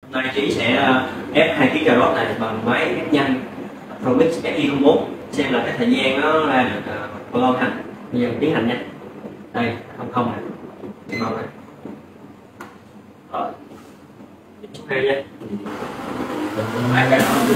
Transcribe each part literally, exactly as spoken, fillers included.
Hôm nay Trí sẽ ờ, ép hai ký cà rốt này bằng máy ép nhanh Promix F I không bốn, xem là cái thời gian nó ra được uh, bao lâu ha. Bây giờ mình tiến hành nha. Đây không không này, màu này. Rồi, điểm số hai nha. Hai cái đó.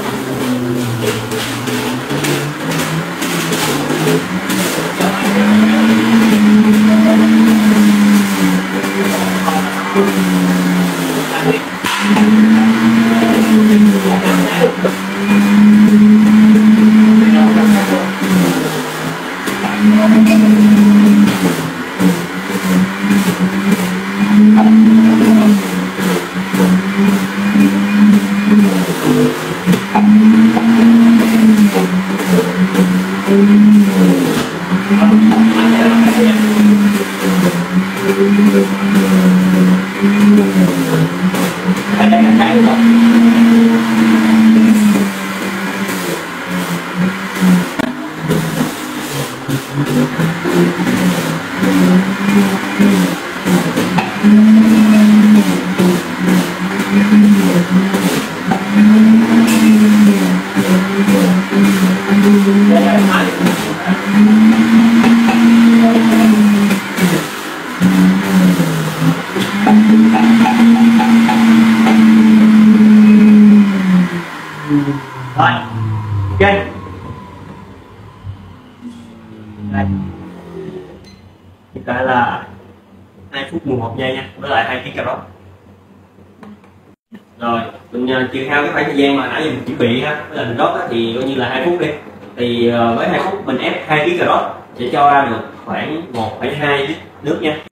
Rồi, ok. Đây. Hiện tại là hai phút mười một giây nha, với lại hai ký cà rốt. Rồi, mình uh, trừ hao cái khoảng thời gian mà nãy giờ mình chuẩn bị ha, với lại mình đốt thì coi như là hai phút đi. Thì uh, với hai phút mình ép hai ký cà rốt sẽ cho ra được khoảng một phẩy hai lít nước nha.